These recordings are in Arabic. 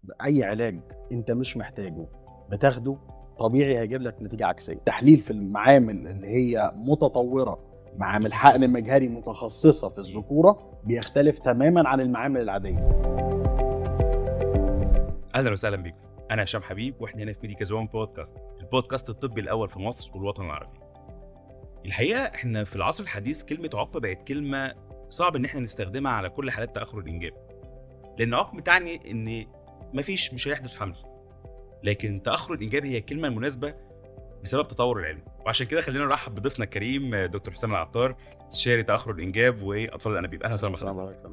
اي علاج انت مش محتاجه بتاخده طبيعي هيجيب لك نتيجه عكسيه. تحليل في المعامل اللي هي متطوره، معامل حقن مجهري متخصصه في الذكوره، بيختلف تماما عن المعامل العاديه. اهلا وسهلا بيكم. انا هشام حبيب واحنا هنا في ميديكاز وان بودكاست، البودكاست الطبي الاول في مصر والوطن العربي. الحقيقه احنا في العصر الحديث كلمه عقم بقت كلمه صعب ان احنا نستخدمها على كل حالات تاخر الانجاب، لان عقم تعني ان مش هيحدث حمل، لكن تاخر الانجاب هي الكلمه المناسبه بسبب تطور العلم. وعشان كده خلينا نرحب بضيفنا الكريم دكتور حسام العطار، استشاري تاخر الانجاب واطفال الانابيب. اهلا وسهلا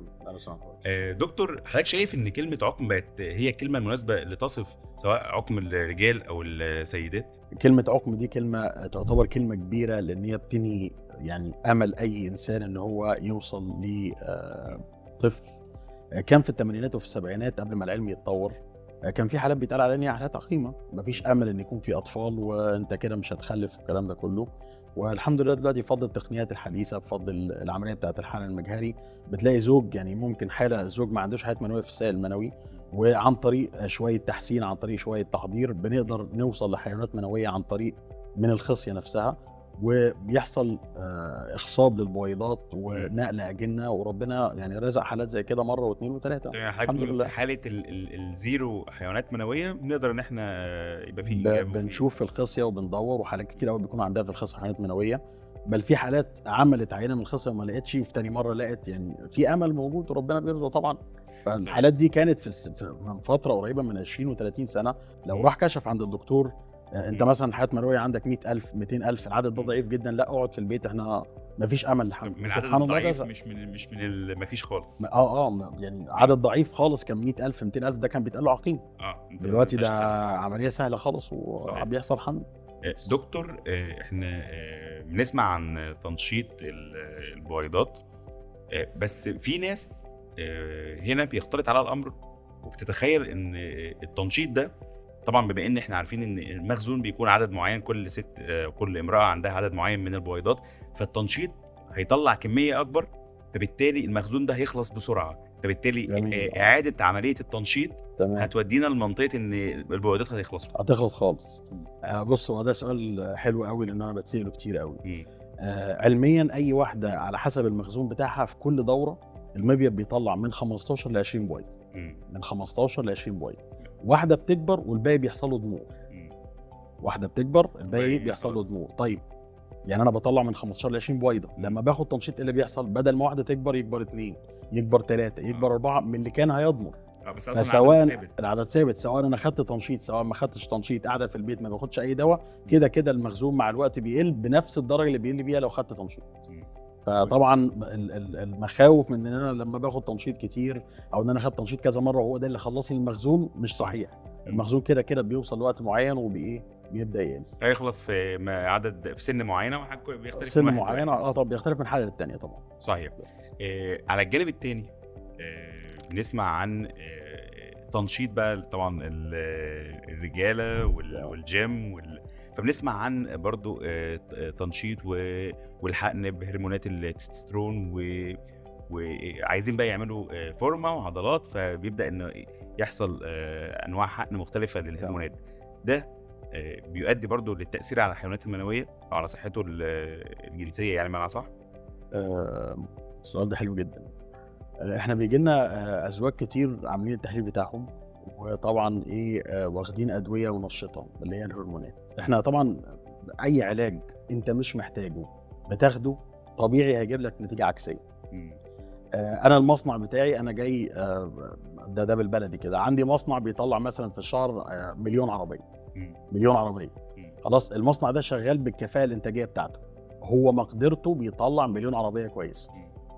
بحضرتك. دكتور، حضرتك شايف ان كلمه عقم بقت هي الكلمه المناسبه اللي تصف سواء عقم الرجال او السيدات؟ كلمه عقم دي كلمه تعتبر كلمه كبيره، لان هي بتنهي يعني امل اي انسان ان هو يوصل لطفل. كان في الثمانينات وفي السبعينات قبل ما العلم يتطور كان في حالات بيتقال عليها ان هي حالات عقيمه، مفيش امل ان يكون في اطفال وانت كده مش هتخلف الكلام ده كله. والحمد لله دلوقتي بفضل التقنيات الحديثه، بفضل العمليه بتاعه الحقن المجهري، بتلاقي زوج يعني ممكن حاله زوج ما عندوش حياه منويه في السائل المنوي، وعن طريق شويه تحسين، عن طريق شويه تحضير، بنقدر نوصل لحيوانات منويه عن طريق من الخصيه نفسها، وبيحصل اخصاب للبويضات ونقل اجنه، وربنا يعني رزق حالات زي كده مره واثنين وثلاثه. الحمد لله. في حاله الزيرو حيوانات منويه بنقدر ان احنا يبقى في انجاب، بنشوف في الخصيه وبندور، وحالات كتير قوي بيكون عندها في الخصيه حيوانات منويه، بل في حالات عملت عينه من الخصيه وما لقتش، وفي تاني مره لقت، يعني في امل موجود وربنا بيرزق طبعا. فالحالات دي كانت من فتره قريبه من 20 و30 سنه. لو راح كشف عند الدكتور انت مثلا حياه منويه عندك 100,000 200,000، العدد ده ضعيف جدا، لا اقعد في البيت، احنا مفيش امل لحمل. من العدد الضعيف مش من مفيش خالص. يعني عدد ضعيف خالص، كان 100,000 200,000 ده كان بيتقال له عقيم. دلوقتي ده عمليه سهله خالص وبيحصل حمل. دكتور، احنا بنسمع عن تنشيط البويضات، بس في ناس هنا بيختلط على الامر وبتتخيل ان التنشيط ده، طبعا بما ان احنا عارفين ان المخزون بيكون عدد معين، كل ست كل امراه عندها عدد معين من البويضات، فالتنشيط هيطلع كميه اكبر، فبالتالي المخزون ده هيخلص بسرعه، فبالتالي اعاده عمليه التنشيط هتودينا لمنطقه ان البويضات هتخلص خالص. بص، هو ده سؤال حلو قوي لان انا بتساله كتير قوي. علميا اي واحده على حسب المخزون بتاعها في كل دوره المبيض بيطلع من 15 ل 20 بويض، من 15 ل 20 بويض. واحده بتكبر والباقي بيحصل له ضمور، واحده بتكبر الباقي بيحصل له ضمور. طيب يعني انا بطلع من 15 ل 20 بويضه، لما باخد تنشيط اللي بيحصل بدل ما واحده تكبر يكبر 2، يكبر 3، يكبر 4 من اللي كان هيضمر. بس فسواء العدد ثابت، سواء انا خدت تنشيط سواء ما خدتش تنشيط، قاعده في البيت ما باخدش اي دواء، كده كده المخزون مع الوقت بيقل بنفس الدرجه اللي بيقل بيها لو خدت تنشيط. فطبعا المخاوف من ان انا لما باخد تنشيط كتير او ان انا خدت تنشيط كذا مره وهو ده اللي خلص لي المخزون، مش صحيح. المخزون كده كده بيوصل لوقت معين بيبدا يقل، هيخلص في سن معينه، بيختلف سن معينه. طب بيختلف من حاله للتانيه طبعا. صحيح. على الجانب الثاني بنسمع عن تنشيط بقى، طبعا الرجاله والجيم فبنسمع عن برضو تنشيط والحقن بهرمونات التستوستيرون، وعايزين بقى يعملوا فورمه وعضلات، فبيبدا انه يحصل انواع حقن مختلفه للهرمونات. ده بيؤدي برضو للتاثير على الحيوانات المنويه او على صحته الجنسيه، يعني معنى صح؟ السؤال ده حلو جدا. احنا بيجي لنا ازواج كتير عاملين التحليل بتاعهم، وطبعا واخدين ادويه منشطه اللي هي الهرمونات. احنا طبعا اي علاج انت مش محتاجه بتاخده طبيعي هيجيب لك نتيجه عكسيه. انا المصنع بتاعي انا جاي ده بالبلدي كده، عندي مصنع بيطلع مثلا في الشهر مليون عربيه، مليون عربيه. خلاص المصنع ده شغال بالكفاءه الانتاجيه بتاعته، هو مقدرته بيطلع مليون عربيه كويس.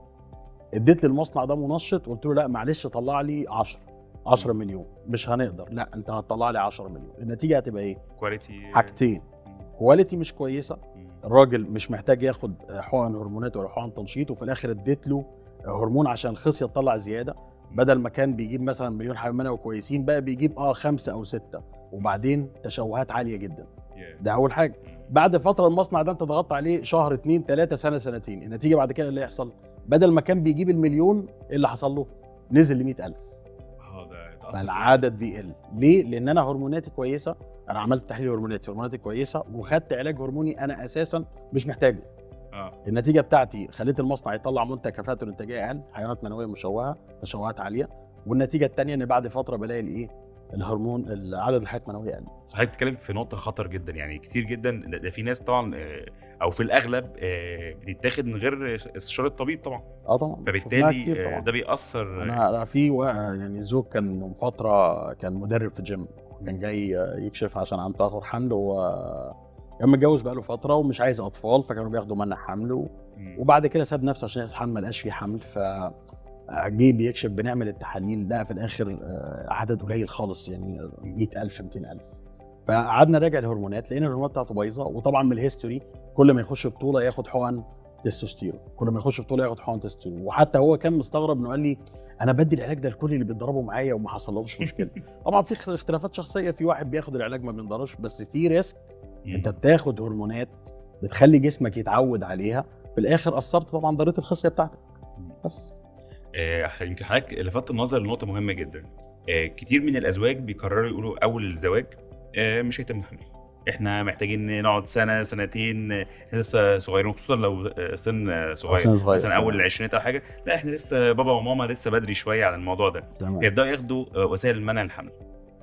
اديت للمصنع ده منشط، قلت له لا معلش طلع لي 10 مليون، مش هنقدر، لا انت هتطلع لي 10 مليون. النتيجه هتبقى ايه؟ كواليتي، حاجتين، كواليتي مش كويسه، الراجل مش محتاج ياخد حقن هرمونات ولا حقن تنشيط، وفي الاخر اديت له هرمون عشان الخصيه تطلع زياده، بدل ما كان بيجيب مثلا مليون حيوان منوي كويسين بقى بيجيب 5 أو 6، وبعدين تشوهات عاليه جدا. ده اول حاجه. بعد فتره المصنع ده انت ضغطت عليه شهر 2 3 سنه سنتين، النتيجه بعد كده اللي يحصل بدل ما كان بيجيب المليون اللي حصل له نزل ل 100,000. ده فالعدد بيقل. ليه؟ لان انا هرموناتي كويسه، انا عملت تحليل هرموناتي كويسه وخدت علاج هرموني انا اساسا مش محتاجه. النتيجه بتاعتي خليت المصنع يطلع منتج كفاءته الانتاجيه اقل، حيوانات منويه مشوهه، تشوهات عاليه. والنتيجه الثانيه ان بعد فتره بلاقي الايه، الهرمون عدد الحيوانات المنويه قل. صحيح، بتتكلم في نقطه خطر جدا، يعني كتير جدا ده في ناس طبعا او في الاغلب بتتاخد من غير استشاره الطبيب طبعا. طبعا فبالتالي طبعا. ده بيأثر. انا في يعني زوج كان من فتره كان مدرب في جيم، كان جاي يكشف عشان عنده تاخر حمل، كان متجوز بقاله فتره ومش عايز اطفال، فكانوا بياخدوا منع حمل وبعد كده ساب نفسه عشان يحصل حمل، ما لقاش فيه حمل. جه بيكشف، بنعمل التحاليل، لا في الاخر عدد قليل خالص، يعني 100,000 200,000. فقعدنا نراجع الهرمونات، لقينا الهرمونات بتاعته بايظه. وطبعا من الهيستوري كل ما يخش بطوله ياخد حقن تستوستيرون، كل ما يخش بطوله ياخد حقن تستوستيرون. وحتى هو كان مستغرب انه قال لي انا بدي العلاج ده لكل اللي بيتدربوا معايا وما حصلهمش مشكله. طبعا في اختلافات شخصيه، في واحد بياخد العلاج ما بينضرش، بس في ريسك. انت بتاخد هرمونات بتخلي جسمك يتعود عليها، في الاخر اثرت طبعا ضريت الخصيه بتاعتك. بس يمكن حضرتك لفتت النظر لنقطه مهمه جدا. كتير من الازواج بيقرروا يقولوا اول الزواج مش هيتم حمل، احنا محتاجين نقعد سنه سنتين، احنا لسه صغيرين، خصوصا لو سن صغير مثلا اول العشرينات او حاجه، لا احنا لسه بابا وماما لسه بدري شويه على الموضوع ده. يبداوا ياخدوا وسائل منع الحمل،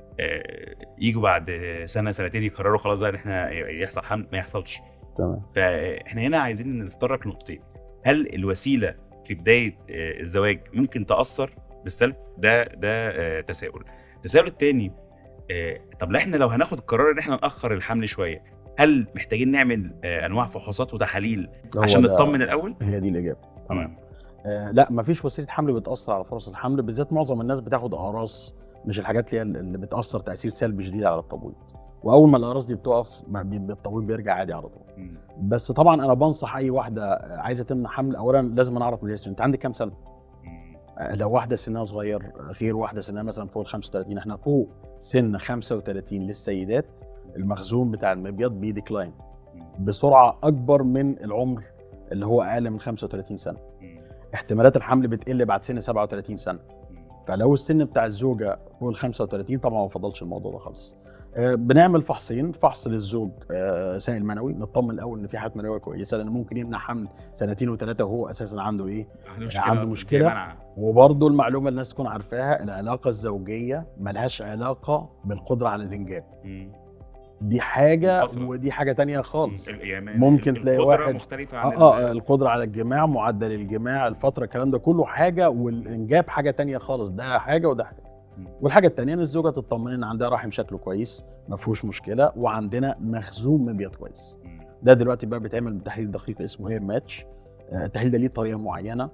يجوا بعد سنه سنتين يقرروا خلاص بقى ان احنا يحصل حمل، ما يحصلش. تمام. فاحنا هنا عايزين نتطرق لنقطتين. هل الوسيله في بدايه الزواج ممكن تاثر بالسلب؟ ده تساؤل. التساؤل الثاني، طب احنا لو هناخد القرار ان احنا ناخر الحمل شويه، هل محتاجين نعمل انواع فحوصات وتحاليل عشان نطمن الاول؟ هي دي الاجابه. تمام. لا، مفيش وسيله حمل بتاثر على فرص الحمل، بالذات معظم الناس بتاخد اقراص، مش الحاجات اللي بتاثر تاثير سلبي شديد على التبويض. واول ما الاقراص دي بتقف التبويض بيرجع عادي على طول. بس طبعا انا بنصح اي واحده عايزه تمنع حمل، اولا لازم نعرف من الهيستوري انت عندك كام سنه. لو واحده سنها صغير غير واحده سنها مثلا فوق ال 35. احنا فوق سن 35 للسيدات المخزون بتاع المبيض بيديكلاين بسرعه اكبر من العمر اللي هو اقل من 35 سنه. احتمالات الحمل بتقل بعد سن 37 سنه. فلو السن بتاع الزوجه فوق ال 35 طبعا ما بفضلش الموضوع ده خالص. بنعمل فحصين، فحص للزوج سائل منوي، نطمن الاول ان في حالة منويه كويسه، لان ممكن يمنع حمل سنتين وثلاثه وهو اساسا عنده ايه؟ عنده مشكله. وبرضه المعلومه اللي الناس تكون عارفاها، العلاقه الزوجيه ملهاش علاقه بالقدره على الانجاب. دي حاجه ودي حاجه تانية خالص. ممكن تلاقي واحد مختلفه عن القدره على الجماع، معدل الجماع، الفتره، الكلام ده كله حاجه، والانجاب حاجه تانية خالص. ده حاجه وده حاجه. والحاجه الثانيه ان الزوجه تطمن ان عندها رحم شكله كويس ما فيهوش مشكله، وعندنا مخزون مبيض كويس. ده دلوقتي بقى بيتعمل بتحليل دقيق اسمه هير ماتش. التحليل ده ليه طريقه معينه.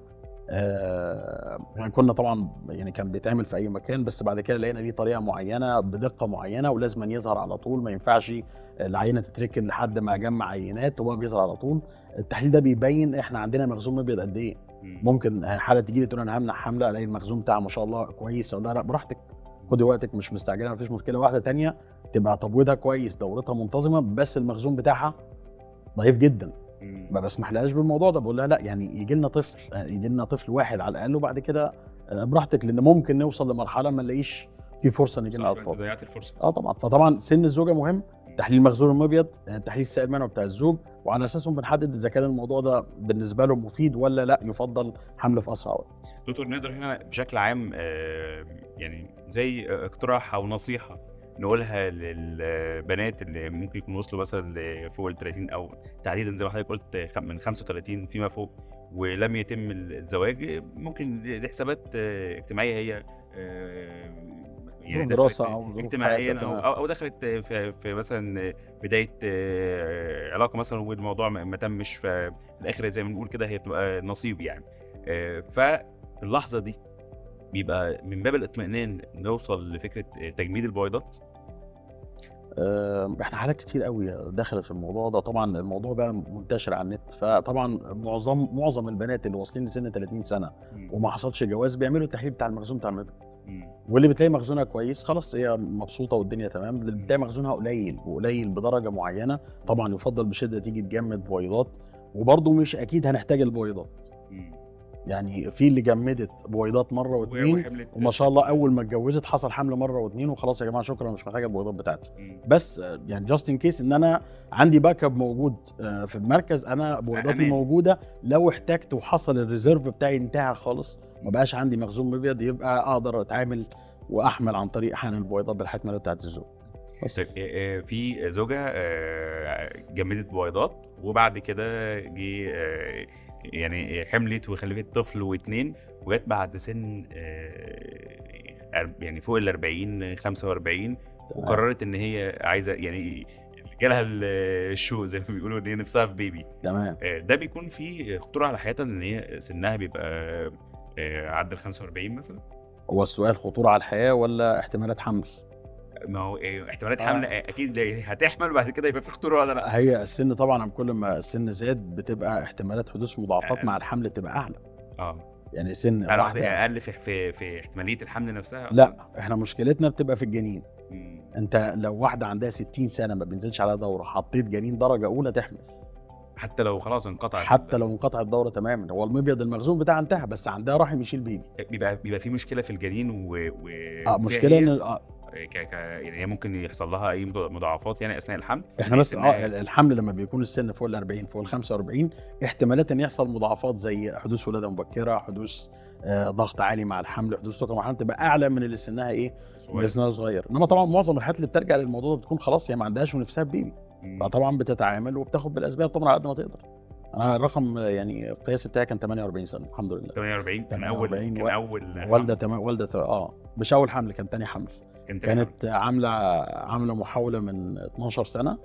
يعني كنا طبعا يعني كان بيتعمل في اي مكان، بس بعد كده لقينا ليه طريقه معينه بدقه معينه، ولازم يظهر على طول، ما ينفعش العينه تتركن لحد ما اجمع عينات وهو بيظهر على طول. التحليل ده بيبين احنا عندنا مخزون مبيض قد ايه. ممكن حاله تيجي لي تقول انا همنع حمله، الاقي المخزون بتاعها ما شاء الله كويس، اقول لها لا براحتك، خدي وقتك، مش مستعجله، مفيش مشكله. واحده تانية تبقى تبويضها كويس، دورتها منتظمه، بس المخزون بتاعها ضعيف جدا، ما بسمحلهاش بالموضوع ده، بقول لها لا، يعني يجي لنا طفل واحد على الاقل، وبعد كده براحتك، لان ممكن نوصل لمرحله ما نلاقيش في فرصه ان يجي لنا اطفال. ضيعت الفرصه. طبعا. فطبعا سن الزوجه مهم، تحليل مخزون المبيض، تحليل السائل المنوي بتاع الزوج، وعلى اساسهم بنحدد اذا كان الموضوع ده بالنسبه له مفيد ولا لا يفضل حمل في اسرع وقت. دكتور، نقدر هنا بشكل عام يعني زي اقتراح او نصيحه نقولها للبنات اللي ممكن يكونوا وصلوا مثلا فوق ال 30 او تحديدا زي ما حضرتك قلت من 35 فيما فوق ولم يتم الزواج، ممكن لحسابات اجتماعيه هي يعني دراسه او اجتماعيا او دخلت في مثلا بدايه علاقه مثلا والموضوع ما تمش، في الاخر زي ما بنقول كده هي بتبقى نصيب يعني. ففي اللحظه دي بيبقى من باب الاطمئنان نوصل لفكره تجميد البويضات. احنا حالات كتير قوي دخلت في الموضوع ده. طبعا الموضوع بقى منتشر على النت، فطبعا معظم البنات اللي واصلين لسن 30 سنه وما حصلش جواز بيعملوا التحليل بتاع المخزون بتاع المبيض، واللي بتلاقي مخزونها كويس خلاص هي مبسوطه والدنيا تمام. اللي بتلاقي مخزونها قليل بدرجه معينه، طبعا يفضل بشده تيجي تجمد بويضات، وبرضه مش اكيد هنحتاج البويضات. يعني في اللي جمدت بويضات مره واثنين وما شاء الله اول ما اتجوزت حصل حمل مره واثنين وخلاص يا جماعه شكرا مش محتاجه البويضات بتاعتي. بس يعني جاست ان كيس ان انا عندي باك اب موجود في المركز، انا بويضاتي موجوده لو احتجت وحصل الريزيرف بتاعي انتهى خالص ما بقاش عندي مخزون مبيض، يبقى اقدر اتعامل واحمل عن طريق حقن البويضات بالحياه الماليه بتاعت الزوج. في زوجه جمدت بويضات وبعد كده جه يعني حملت وخلفت طفل واثنين، وجت بعد سن يعني فوق ال 40 45 وقررت ان هي عايزه يعني جالها الشو زي ما بيقولوا ان هي نفسها في بيبي. تمام. ده بيكون في خطوره على حياتها ان هي سنها بيبقى عدى ال 45 مثلا؟ هو السؤال خطوره على الحياه ولا احتمالات حمل؟ ما هو احتمالات حمل اكيد هتحمل وبعد كده يبقى في خطوره ولا لا؟ هي السن طبعا كل ما السن زاد بتبقى احتمالات حدوث مضاعفات مع الحمل تبقى اعلى. يعني سن انا قصدي اقل في احتماليه الحمل نفسها أصلاً. لا احنا مشكلتنا بتبقى في الجنين. انت لو واحده عندها 60 سنه ما بينزلش عليها دوره حطيت جنين درجه اولى تحمل، حتى لو خلاص انقطعت، حتى لو انقطع الدوره تماما، هو المبيض المخزون بتاعها انتهى بس عندها رحم يشيل بيبي. بيبقى في مشكله في الجنين مشكله ان يعني هي ممكن يحصل لها اي مضاعفات يعني اثناء الحمل. احنا بس الحمل لما بيكون السن فوق ال 40 فوق ال 45 احتمالات ان يحصل مضاعفات زي حدوث ولاده مبكره، حدوث ضغط عالي مع الحمل، حدوث سكر مع الحمل تبقى اعلى من اللي سنها ايه؟ اللي سنها صغير. انما طبعا معظم الحالات اللي بترجع للموضوع ده بتكون خلاص هي ما عندهاش ونفسها بيبي، فطبعا بتتعامل وبتاخد بالاسباب طبعا على قد ما تقدر. انا الرقم يعني القياس بتاعي كان 48 سنه الحمد لله. 48 كان اول والده مش اول حمل، كان تاني حمل. كانت عامله محاوله من 12 سنه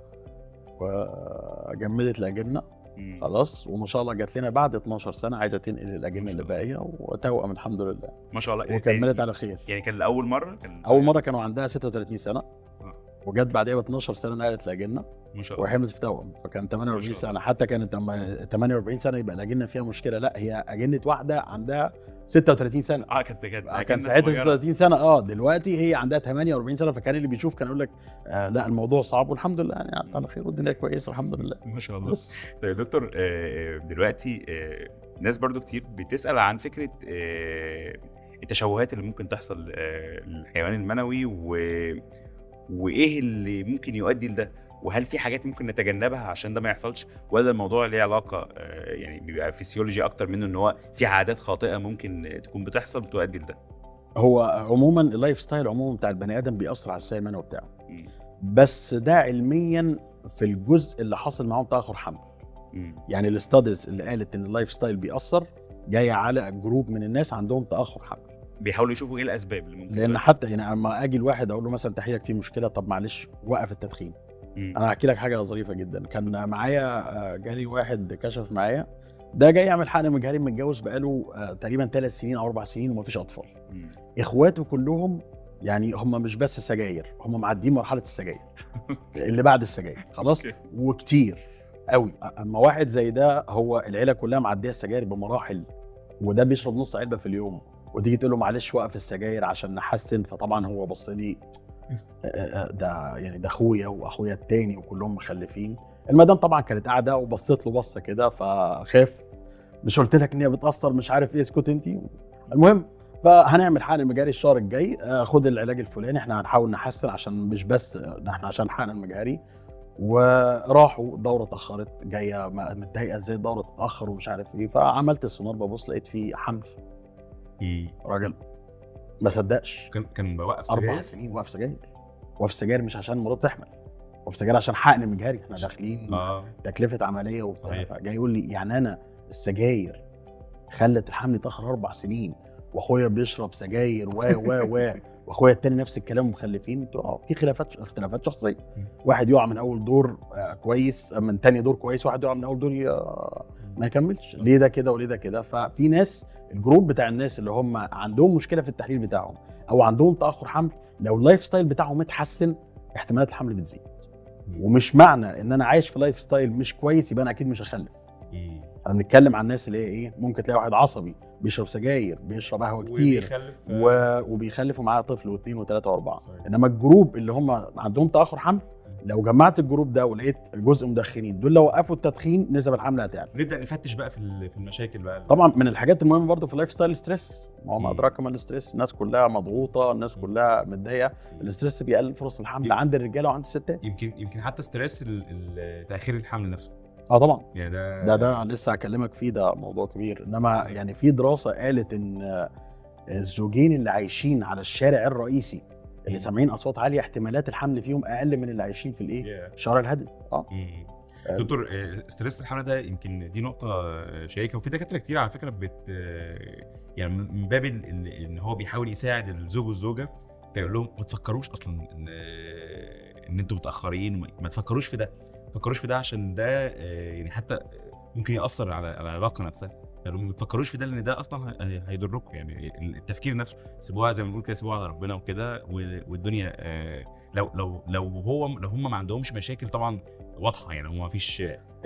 وجمدت الاجنه خلاص، وما شاء الله جات لنا بعد 12 سنه عايزه تنقل الاجنه اللي باقيه وتوأم الحمد لله ما شاء الله، وكملت على خير. يعني كان اول مره اول مره كانوا عندها 36 سنه وجت بعدها ب 12 سنه نقلت الاجنه ما شاء الله وحملت في توأم، فكان 48 سنه. حتى كانت 48 سنه يبقى الاجنه فيها مشكله، لا هي اجنه واحده عندها 36 سنه. كان ساعتها 36 سنه. دلوقتي هي عندها 48 سنه، فكان اللي بيشوف كان يقول لك لا الموضوع صعب والحمد لله يعني على خير والدنيا كويسه الحمد لله ما شاء الله. طيب دكتور، دلوقتي ناس برضو كتير بتسال عن فكره التشوهات اللي ممكن تحصل للحيوان المنوي وايه اللي ممكن يؤدي لده، وهل في حاجات ممكن نتجنبها عشان ده ما يحصلش، ولا الموضوع ليه علاقه يعني بيبقى فيسيولوجي اكتر منه ان هو في عادات خاطئه ممكن تكون بتحصل بتؤدي لده؟ هو عموما اللايف ستايل عموما بتاع البني ادم بيأثر على السائل المنوي بتاعه، بس ده علميا في الجزء اللي حاصل معاهم تاخر حمل. يعني الاستاديز اللي قالت ان اللايف ستايل بيأثر جايه على جروب من الناس عندهم تاخر حمل، بيحاولوا يشوفوا ايه الاسباب اللي ممكن لان حتى يعني اما اجي الواحد اقول له مثلا تحليلك فيه مشكله، طب معلش وقف التدخين. انا هحكي لك حاجه ظريفه جدا. كان معايا جالي واحد كشف معايا، ده جاي يعمل حقن مجهري، متجوز بقاله تقريبا 3 سنين او 4 سنين ومفيش اطفال. اخواته كلهم يعني هم مش بس سجاير، هم معديين مرحله السجاير اللي بعد السجاير خلاص وكتير قوي. اما واحد زي ده هو العيله كلها معديه السجاير بمراحل، وده بيشرب نص علبه في اليوم، وتيجي تقول له معلش وقف السجاير عشان نحسن، فطبعا هو بص لي ده يعني ده اخويا واخويا التاني وكلهم مخلفين. المدام طبعا كانت قاعده وبصيت له بصه كده فخاف، مش قلت لك ان هي بتاثر مش عارف ايه، اسكت انت. المهم فهنعمل حقن مجهري الشهر الجاي، خد العلاج الفلاني، احنا هنحاول نحسن عشان مش بس احنا عشان الحقن المجهري. وراحوا الدوره اتاخرت، جايه متضايقه ازاي الدوره تتاخر ومش عارف ايه، فعملت السونار ببص لقيت فيه حمل. راجل ما صدقش، كان بوقف 4 سنين واقف سجاير. واقف سجاير مش عشان مرات تحمل، واقف سجاير عشان حقن مجهري، احنا داخلين تكلفه عمليه وبتاع. جاي يقول لي يعني انا السجاير خلت الحمل يتاخر 4 سنين واخويا بيشرب سجاير واخويا التاني نفس الكلام مخلفين. في اختلافات شخصيه، واحد يقع من اول دور كويس، من تاني دور كويس، واحد يقع من اول دور ما يكملش. ليه ده كده وليه ده كده؟ ففي ناس الجروب بتاع الناس اللي هم عندهم مشكله في التحليل بتاعهم او عندهم تاخر حمل، لو اللايف ستايل بتاعهم اتحسن احتمالات الحمل بتزيد. ومش معنى ان انا عايش في لايف ستايل مش كويس يبقى انا اكيد مش هخلف. انا بنتكلم عن الناس اللي هي ايه، ممكن تلاقي واحد عصبي بيشرب سجاير بيشرب قهوه كتير وبيخلف ومعاه طفل واثنين وثلاثه واربعه. انما الجروب اللي هم عندهم تاخر حمل لو جمعت الجروب ده ولقيت جزء مدخنين دول لو وقفوا التدخين نسب الحمل هتعلى. نبدا نفتش بقى في المشاكل بقى. طبعا من الحاجات المهمه برضو في اللايف ستايل ستريس، ما هو ما مم. ادراك ما الستريس، الناس كلها مضغوطه، الناس مم. كلها متضايقه، الاستريس بيقلل فرص الحمل عند الرجاله وعند الستات. يمكن حتى ستريس تاخير الحمل نفسه. طبعا يعني ده لسه هكلمك فيه، ده موضوع كبير. انما يعني في دراسه قالت ان الزوجين اللي عايشين على الشارع الرئيسي اللي سامعين اصوات عاليه احتمالات الحمل فيهم اقل من اللي عايشين في الايه الشوارع الهاديه. دكتور، ستريس الحمل ده يمكن دي نقطه شائكه، وفي دكاتره كتير على فكره يعني من باب ان هو بيحاول يساعد الزوج والزوجه، فيقول لهم ما تفكروش اصلا ان انتوا متاخرين، ما تفكروش في ده، ما تفكروش في ده عشان ده يعني حتى ممكن ياثر على العلاقه نفسها. يعني ما تفكروش في ده لان ده اصلا هيضركم. يعني التفكير نفسه سيبوها زي ما بنقول كده، سيبوها على ربنا وكده، والدنيا لو هم ما عندهمش مشاكل طبعا واضحه، يعني هو ما فيش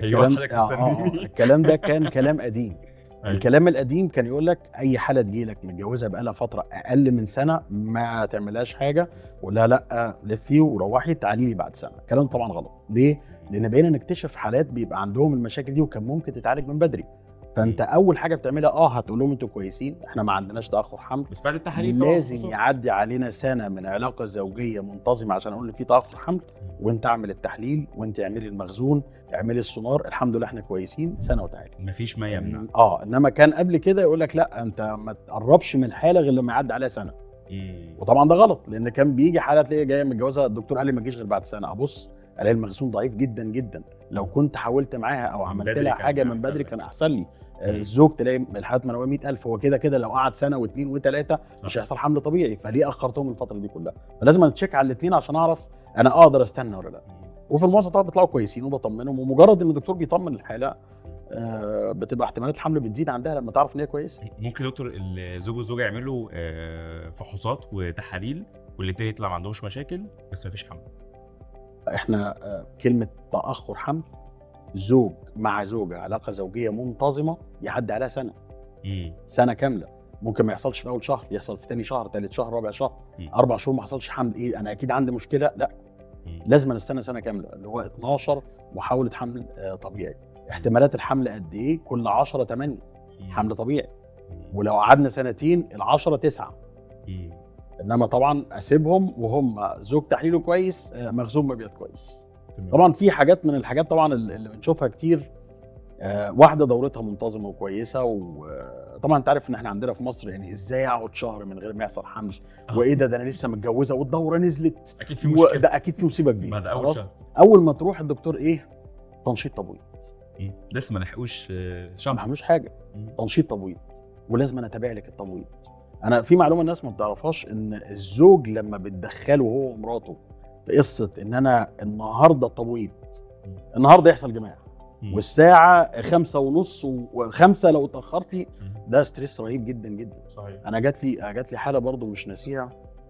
الكلام ده كان كلام قديم. الكلام القديم كان يقول لك اي حاله تجي لك متجوزه بقالها فتره اقل من سنه ما تعملهاش حاجه، ولا لا لفي وروحي تعالي لي بعد سنه. الكلام طبعا غلط. ليه؟ لان بقينا نكتشف حالات بيبقى عندهم المشاكل دي وكان ممكن تتعالج من بدري. فانت اول حاجه بتعملها هتقول لهم انتوا كويسين، احنا ما عندناش تاخر حمل، بس بعد التحاليل لازم يعدي علينا سنه من علاقه زوجيه منتظمه عشان اقول ان في تاخر حمل، وانت اعمل التحليل وانت اعملي المخزون اعملي السونار، الحمد لله احنا كويسين، سنه وتعالي. مفيش ما يمنع. انما كان قبل كده يقول لك لا انت ما تقربش من الحاله غير لما يعدي عليها سنه. وطبعا ده غلط، لان كان بيجي حالات تلاقي جايه متجوزه الدكتور قال لي ما تجيش غير بعد سنه، ابص الاقي المخزون ضعيف جدا جدا، لو كنت حاولت معاها او عملت لها حاجه من بدري كان احسن لي. الزوج تلاقي الحالات المنويه 100,000، هو كده كده لو قعد سنه واثنين وثلاثه مش هيحصل حمل طبيعي، فليه اخرتهم الفتره دي كلها؟ فلازم اتشيك على الاثنين عشان اعرف انا اقدر استنى ولا لا. وفي المعظم طبعا بيطلعوا كويسين وبطمنهم، ومجرد ان الدكتور بيطمن الحاله بتبقى احتمالات الحمل بتزيد عندها لما تعرف ان هي كويسه. ممكن دكتور الزوج والزوجه يعملوا فحوصات وتحاليل والاثنين يطلع ما عندهمش مشاكل بس ما فيش حمل؟ احنا كلمه تاخر حمل زوج مع زوجه علاقه زوجيه منتظمه يعدي عليها سنه. سنه كامله، ممكن ما يحصلش في اول شهر، يحصل في ثاني شهر، ثالث شهر، رابع شهر، 4 شهور ما حصلش حمل. ايه انا اكيد عندي مشكله؟ لا، لازم نستنى سنه كامله اللي هو 12 محاوله حمل طبيعي. احتمالات الحمل قد ايه؟ كل 10 8 حمل طبيعي، ولو قعدنا سنتين ال10 9. انما طبعا اسيبهم وهم زوج تحليله كويس مخزون مبيض كويس. طبعا في حاجات من الحاجات طبعا اللي بنشوفها كتير، واحده دورتها منتظمه وكويسه، وطبعا انت عارف ان احنا عندنا في مصر يعني ازاي اقعد شهر من غير ما يحصل حمل؟ وايه ده انا لسه متجوزه والدوره نزلت، اكيد في مشكله، ده اكيد في مصيبه كبيره. بعد اول شهر اول ما تروح الدكتور ايه؟ تنشيط تبويض. لسه ما لحقوش شهر، ما عملوش حاجه. تنشيط تبويض، ولازم انا اتابع لك التبويض. انا في معلومه الناس ما بتعرفهاش، ان الزوج لما بتدخله هو ومراته في قصه ان انا النهارده تبويض، النهارده يحصل جماع والساعه 5:30 و5 لو اتاخرتي، ده ستريس رهيب جدا جدا. صحيح. انا جات لي حاله برضو مش ناسيها،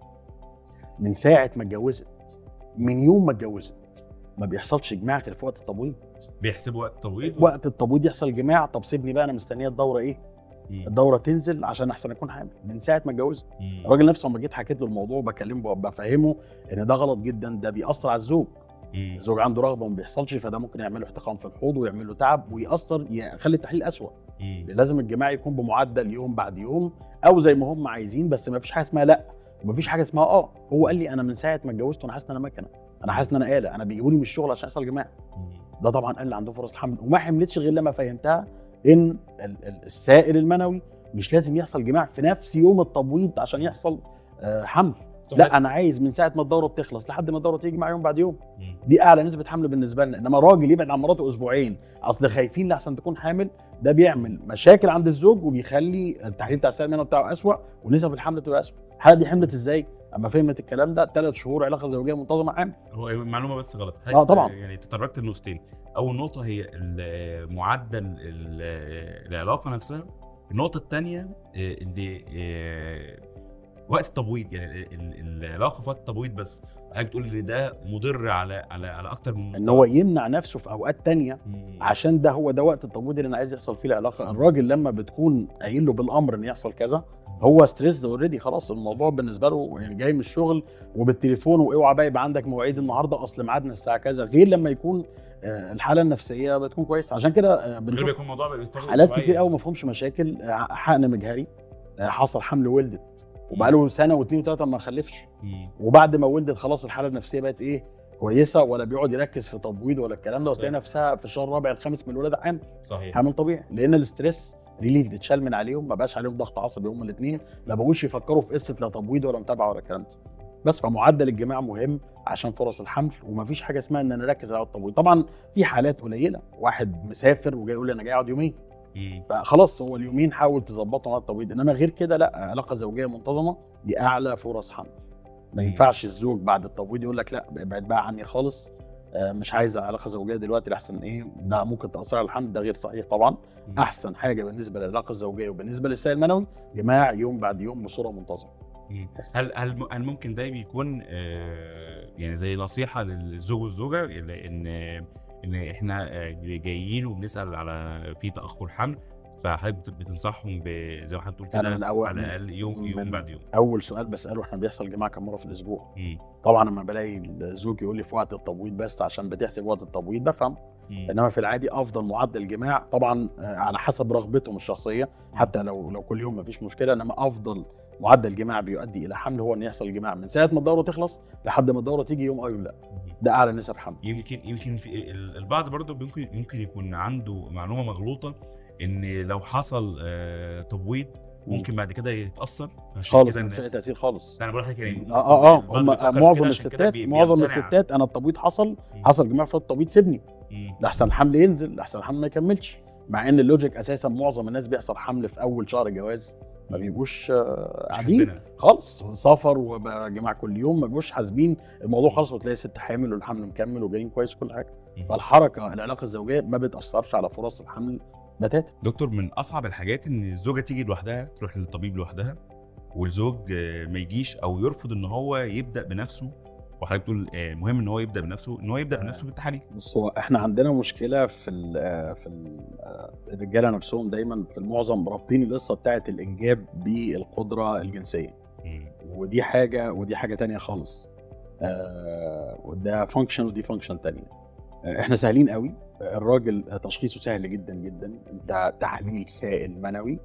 من ساعه ما اتجوزت، من يوم ما اتجوزت ما بيحصلش جماع غير في وقت التبويض. بيحسبوا وقت التبويض، وقت التبويض يحصل جماع. طب سيبني بقى انا مستنيه الدوره ايه؟ الدوره تنزل عشان احسن اكون حامل. من ساعه ما اتجوزت الراجل نفسه لما جيت حكيت له الموضوع وبكلمه بفهمه ان ده غلط جدا، ده بيأثر على الزوج. الزوج عنده رغبه وما بيحصلش، فده ممكن يعمل له احتقان في الحوض ويعمل له تعب ويأثر، يخلي التحليل اسوأ. لازم الجماع يكون بمعدل يوم بعد يوم او زي ما هم عايزين، بس ما فيش حاجه اسمها لا وما فيش حاجه اسمها هو قال لي انا من ساعه ما اتجوزت وانا حاسس ان انا مكنه، انا حاسس ان انا آلة، انا بيجيبوا لي من الشغل عشان يحصل جماع. ده طبعا قال لي عنده فرص حمل، وما حملتش غير لما فهمتها ان السائل المنوي مش لازم يحصل جماع في نفس يوم التبويض عشان يحصل حمل. لا، انا عايز من ساعه ما الدوره بتخلص لحد ما الدوره تيجي مع يوم بعد يوم. دي اعلى نسبه حمل بالنسبه لنا. انما راجل يبعد عن مراته اسبوعين اصل خايفين لحسن تكون حامل، ده بيعمل مشاكل عند الزوج وبيخلي التحليل بتاع السائل المنوي بتاعه اسوأ ونسب الحمل تبقى اسوأ. الحاله دي حملت ازاي؟ اما فهمت الكلام ده 3 شهور علاقه زوجيه منتظمه حامل. هو معلومه بس غلط. طبعا يعني تطرقت لنقطتين. اول نقطه هي معدل العلاقه نفسها. النقطه الثانيه اللي وقت التبويض، يعني العلاقه في وقت التبويض بس. حضرتك بتقول ان ده مضر على اكتر من مستوى، ان هو يمنع نفسه في اوقات تانية عشان ده وقت التبويض اللي انا عايز يحصل فيه العلاقه. الراجل لما بتكون قايل له بالامر ان يحصل كذا هو ستريس اوريدي خلاص، الموضوع بالنسبه له يعني جاي من الشغل وبالتليفون، واوعى بقى يبقى عندك مواعيد النهارده اصل ميعادنا الساعه كذا، غير لما يكون الحاله النفسيه بتكون كويسه. عشان كده غير بنشوف بيكون الموضوع بيضطر حالات طبيعي كتير قوي يعني. ما فيهمش مشاكل، حقن مجهري، حصل حمل ولدت وبقاله سنه واثنين وثلاثه ما خلفش، وبعد ما ولدت خلاص الحاله النفسيه بقت ايه كويسه، ولا بيقعد يركز في تبويض ولا الكلام ده، وتلاقي نفسها في الشهر الرابع الخامس من الولاده حامل. صحيح. حامل طبيعي، لان الاستريس ريليف اتشال من عليهم، ما بقاش عليهم ضغط عصبي هم الاثنين، ما بقوش يفكروا في قصه لا تبويض ولا متابعه ولا الكلام ده. بس فمعدل الجماع مهم عشان فرص الحمل، ومفيش حاجه اسمها ان انا اركز على التبويض. طبعا في حالات قليله، واحد مسافر وجاي يقول لي انا جاي اقعد يومين، فخلاص هو اليومين حاول تظبطهم على التبويض، انما غير كده لا، علاقه زوجيه منتظمه دي اعلى فرص حمل. ما ينفعش الزوج بعد التبويض يقول لك لا ابعد بقى عني خالص، مش عايز علاقه زوجيه دلوقتي لحسن ايه ده ممكن تاثر على الحمل. ده غير صحيح طبعا. احسن حاجه بالنسبه للعلاقه الزوجيه وبالنسبه للسائل المنوي جماع يوم بعد يوم بصوره منتظمه. هل ممكن ده بيكون يعني زي نصيحه للزوج والزوجه ان احنا جايين وبنسال على في تاخر حمل، فحضرتك بتنصحهم زي ما حضرتك بتقول كده على الاقل يوم بعد يوم؟ اول سؤال بساله احنا بيحصل جماع كم مره في الاسبوع؟ طبعا لما بلاقي الزوج يقول لي في وقت التبويض بس عشان بتحسب وقت التبويض بفهم، انما في العادي افضل معدل جماع طبعا على حسب رغبتهم الشخصيه، حتى لو كل يوم مفيش مشكله، انما افضل معدل جماع بيؤدي الى حمل هو ان يحصل جماع من ساعه ما الدوره تخلص لحد ما الدوره تيجي يوم يوم لا، ده اعلى نسب حمل. يمكن في البعض برضه ممكن يكون عنده معلومه مغلوطه ان لو حصل تبويض ممكن بعد كده يتاثر خالص، مش تاثير خالص. انا بقول لك يعني هم معظم الستات انا التبويض حصل جماع في التبويض سيبني لحسن الحمل ينزل، لحسن الحمل ما يكملش، مع ان اللوجيك اساسا معظم الناس بيحصل حمل في اول شهر جواز، ما بيبقوش قاعدين خالص سفر وجماع كل يوم، ما بيبقوش حاسبين الموضوع خالص، وتلاقي الست حامل والحمل مكمل وجايين كويس وكل حاجه. فالحركه العلاقه الزوجيه ما بتاثرش على فرص الحمل بتاتا. دكتور، من اصعب الحاجات ان الزوجه تيجي لوحدها تروح للطبيب لوحدها، والزوج ما يجيش او يرفض ان هو يبدا بنفسه، وحضرتك بتقول مهم ان هو يبدا بنفسه، بنفسه بالتحاليل. بص، هو احنا عندنا مشكله في الرجاله نفسهم دايما في المعظم رابطين القصه بتاعه الانجاب بالقدره الجنسيه، ودي حاجه تانية خالص. وده فانكشن ودي فانكشن تانية. احنا سهلين قوي، الراجل تشخيصه سهل جدا جدا، انت تحليل سائل منوي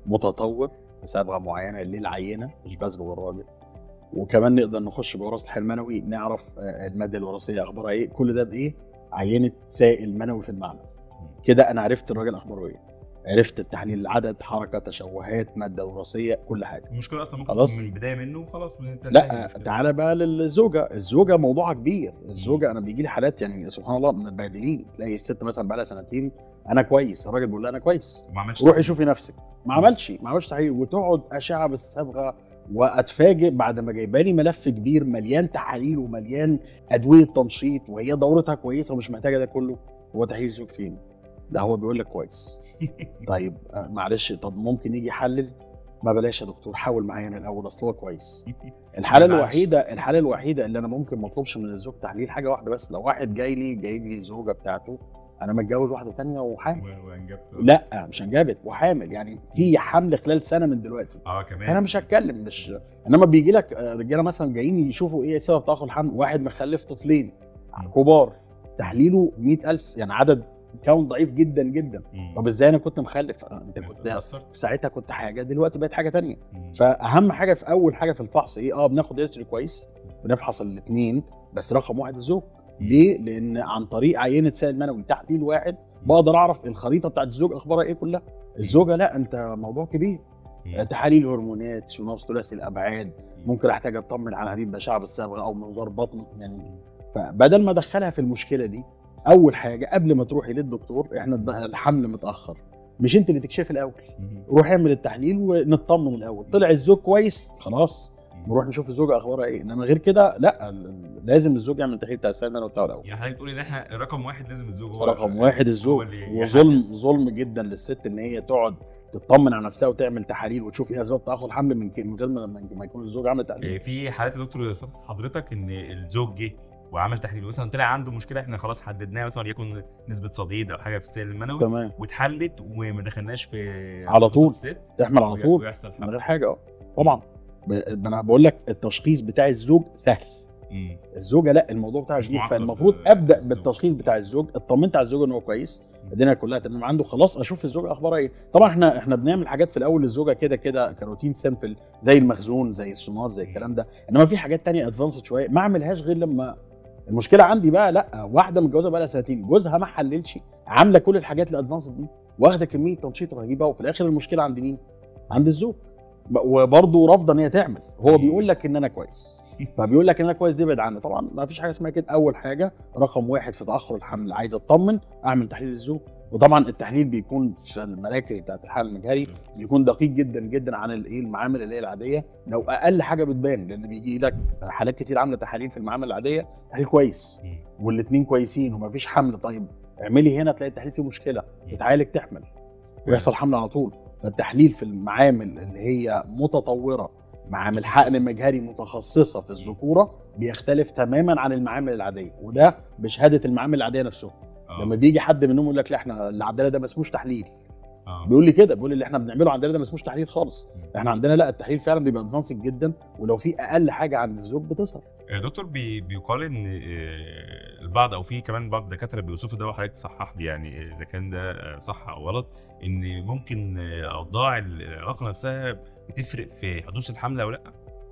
متطور بصبغه معينه للعينه مش بس جوه الراجل، وكمان نقدر نخش جوه وراثه الحيوان المنوي نعرف الماده الوراثيه اخبارها ايه، كل ده بايه؟ عينه سائل منوي في المعمل. كده انا عرفت الراجل اخباره ايه، عرفت التحليل، العدد، حركه، تشوهات، ماده وراثيه، كل حاجه. المشكله اصلا ممكن من البدايه منه خلاص. لا تعالى بقى للزوجه موضوعها كبير. الزوجه انا بيجي لي حالات يعني سبحان الله متبهدلين، تلاقي الست مثلا بقى لها سنتين انا كويس، الراجل بيقول لها انا كويس، روحي شوفي نفسك، ما عملش تحليل، وتقعد اشعه بالصبغه، واتفاجئ بعد ما جايبه لي ملف كبير مليان تحاليل ومليان ادويه تنشيط وهي دورتها كويسه ومش محتاجه ده كله، هو تحليل الزوج فين؟ ده هو بيقول لك كويس. طيب معلش، طب ممكن يجي يحلل؟ ما بلاش يا دكتور، حاول معايا انا الاول اصل هو كويس. الحاله الوحيده اللي انا ممكن ما اطلبش من الزوج تحليل حاجه واحده بس، لو واحد جايب لي الزوجه بتاعته انا متجوز واحده ثانيه وحامل، لا مش انجبت وحامل، يعني في حمل خلال سنه من دلوقتي كمان، فانا مش هتكلم. مش انما بيجي لك رجاله مثلا جايين يشوفوا ايه سبب تاخر الحمل، واحد مخلف طفلين كبار تحليله 100,000، يعني عدد كون ضعيف جدا جدا. طب ازاي انا كنت مخلف؟ انت كنت ساعتها كنت حاجه، دلوقتي بقت حاجه تانية. فاهم حاجه في اول حاجه في الفحص ايه؟ بناخد هيستوري كويس، بنفحص الاثنين، بس رقم واحد الزوج. ليه؟ لان عن طريق عينه سائل منوي تحليل واحد بقدر اعرف الخريطه بتاعت الزوج اخبارها ايه كلها. الزوجه لا، انت موضوع كبير، تحاليل هرمونات، شناص ثلاثي الابعاد، ممكن احتاج اطمن على هريب بشعه بالصبغه او منظار بطن يعني. فبدل ما ادخلها في المشكله دي، اول حاجه قبل ما تروحي للدكتور، احنا الحمل متاخر، مش انت اللي تكشفي الاول، روحي اعمل التحليل ونطمن الاول، طلع الزوج كويس خلاص نروح نشوف الزوجه اخبارها ايه، انما غير كده لا، لازم الزوج يعمل تحليل بتاع السائل المنوي بتاعه الاول. يعني حضرتك بتقولي ان احنا رقم واحد لازم الزوج، هو رقم واحد الزوج، وظلم جدا للست ان هي تقعد تطمن على نفسها وتعمل تحاليل وتشوف ايه اسباب تاخر الحمل من غير ما يكون الزوج عامل تحليل. في حالات يا دكتور صفت حضرتك ان الزوج جه وعمل تحليل مثلا طلع عنده مشكله احنا خلاص حددناها، مثلا يكون نسبه صديد او حاجه في السائل المنوي، تمام واتحلت وما دخلناش في على تفاصيل طول الست تحمل على طول ويحصل من حمل. غير حاجه. طبعا انا بقول لك التشخيص بتاع الزوج سهل، الزوجه لا الموضوع بتاعها مش كبير، معقد. فالمفروض ابدا الزوج. بالتشخيص بتاع الزوج، اطمنت على الزوج ان هو كويس، الدنيا كلها تمام عنده، خلاص اشوف الزوج اخبارها ايه. طبعا احنا بنعمل حاجات في الاول للزوجه كده كروتين سامبل زي المخزون زي السونار زي الكلام ده، انما في حاجات تانية ادفانسد شويه ما اعملهاش غير لما المشكله عندي بقى. لا واحده متجوزه بقى لها سنتين جوزها ما حللش، عامله كل الحاجات الادفانسد دي واخده كميه تنشيط رهيبه، وفي الاخر المشكله عند مين؟ عند الزوج، وبرضه رافضه ان هي تعمل. هو بيقول لك ان انا كويس، فبيقول لك ان انا كويس دي ابعد عني. طبعا ما فيش حاجه اسمها كده. اول حاجه رقم واحد في تاخر الحمل عايز اطمن اعمل تحليل الزوج، وطبعا التحليل بيكون في المراكز بتاعت الحمل المجهري بيكون دقيق جدا جدا عن الايه المعامل اللي هي العاديه، لو اقل حاجه بتبان، لان بيجي لك حالات كتير عامله تحاليل في المعامل العاديه تحليل كويس والاثنين كويسين وما فيش حمل. طيب اعملي هنا تلاقي التحليل فيه مشكله، تتعالج تحمل ويحصل حمل على طول. فالتحليل في المعامل اللي هي متطوره، معامل حقن مجهري متخصصه في الذكوره، بيختلف تماما عن المعامل العاديه، وده بشهاده المعامل العاديه نفسهم. لما بيجي حد منهم يقول لك لا احنا اللي عندنا ده ما اسموش تحليل، بيقول لي كده، بيقول لي اللي احنا بنعمله عندنا ده ما اسموش تحليل خالص، احنا عندنا لا التحليل فعلا بيبقى ادفانسد جدا، ولو في اقل حاجه عند الزوج بتظهر. دكتور بيقال ان البعض او في كمان بعض الدكاتره بيوصفوا ده، وحضرتك تصحح لي يعني اذا كان ده صح او غلط، ان ممكن اوضاع العلاقه نفسها بتفرق في حدوث الحمل او لا؟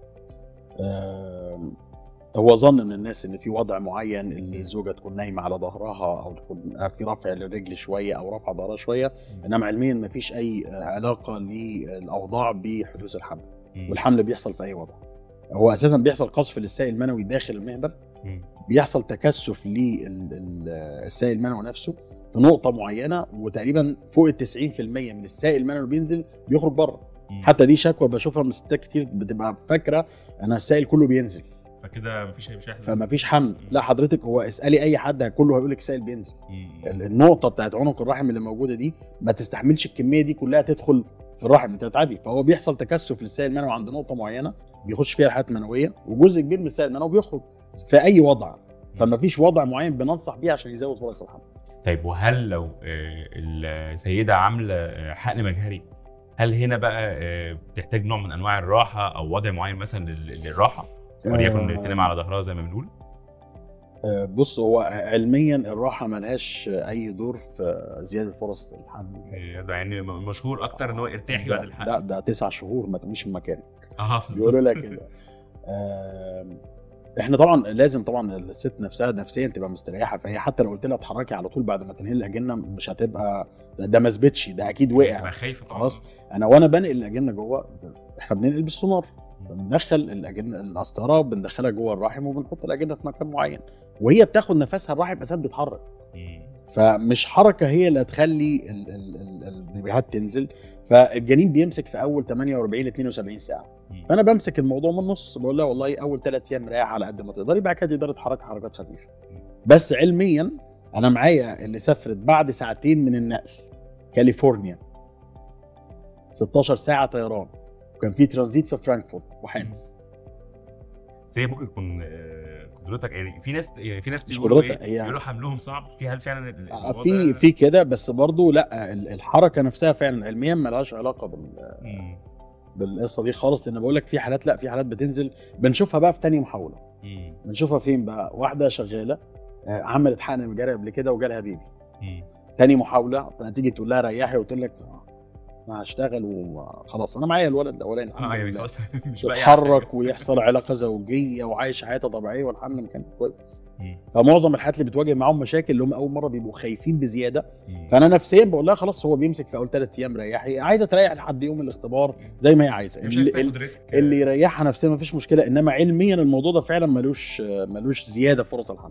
هو ظن ان الناس ان في وضع معين اللي الزوجه تكون نايمه على ظهرها او تكون في رفع للرجل شويه او رفع ظهرها شويه، انما علميا ما فيش اي علاقه للاوضاع بحدوث الحمل، والحمل بيحصل في اي وضع. هو اساسا بيحصل قصف للسائل المنوي داخل المهبل، بيحصل تكثف للسائل المنوي نفسه في نقطه معينه، وتقريبا فوق 90% من السائل المنوي اللي بينزل بيخرج بره. حتى دي شكوى بشوفها من ستات كتير بتبقى فاكره انا السائل كله بينزل فكده مفيش حمل، فما فيش حمل. لا حضرتك، هو اسالي اي حد كله هيقول لك السائل بينزل. النقطه بتاعت عنق الرحم اللي موجوده دي ما تستحملش الكميه دي كلها تدخل في الرحم، انت تتعبي. فهو بيحصل تكثف للسائل المنوي عند نقطه معينه بيخش فيها الحالات المنويه، وجزء كبير من السائل المنوي بيخرج في اي وضع، فما فيش وضع معين بننصح بيه عشان يزود فرص الحمل. طيب وهل لو السيده عامله حقن مجهري، هل هنا بقى بتحتاج نوع من انواع الراحه او وضع معين مثلا للراحه، وليكن تنام على ظهرها زي ما بنقول؟ بص، هو علميا الراحه ملهاش اي دور في زياده فرص الحمل. ده يعني مشهور اكتر ان هو ارتاحي بعد الحمل. لا ده 9 شهور ما تمشيش في مكانك، بيقولوا لك كده. احنا طبعا لازم طبعا الست نفسها نفسيا تبقى مستريحه، فهي حتى لو قلت لها اتحركي على طول بعد ما تنهي الاجنه مش هتبقى ده ما اثبتش، ده اكيد وقع، تبقى خايفه خلاص. انا وانا بنقل الاجنه جوه، احنا بننقل بالسونار، بندخل الاجنه القسطره بندخلها جوه الرحم وبنحط الاجنه في مكان معين، وهي بتاخد نفسها الرحم اساسا بيتحرك، فمش حركه هي اللي هتخلي البيبيهات تنزل. فالجنين بيمسك في اول 48 ل 72 ساعه، فانا بمسك الموضوع من النص، بقول لها والله اول 3 ايام ريح على قد ما تقدري، بعد كده تقدري تحركي حركات خفيفه. بس علميا انا معايا اللي سافرت بعد ساعتين من النقل كاليفورنيا 16 ساعه طيران، وكان في ترانزيت في فرانكفورت وحامل. زي ممكن يكون قدرتك يعني في ناس مش قدرتها، يقولوا حملهم صعب، هل فعلا في كده، بس برضو لا الحركه نفسها فعلا علميا ما لهاش علاقه بالقصه دي خالص، لان بقول لك في حالات، لا في حالات بتنزل بنشوفها بقى في تاني محاوله. بنشوفها فين بقى؟ واحده شغاله عملت حقن مجاري قبل كده وجالها بيبي، تاني محاوله تيجي تقول لها ريحي، وتقول لك انا هشتغل وخلاص انا معايا الولد الاولاني مش بتحرك ويحصل علاقه زوجيه وعايش حياتها طبيعيه والحمل كان كويس. فمعظم الحالات اللي بتواجه معاهم مشاكل اللي هم اول مره بيبقوا خايفين بزياده، فانا نفسيا بقول لها خلاص هو بيمسك في اول 3 ايام ريحي، عايزه تريح لحد يوم الاختبار زي ما هي عايزه، اللي يريحها نفسيا مفيش مشكله، انما علميا الموضوع ده فعلا ملوش زياده فرص الحمل.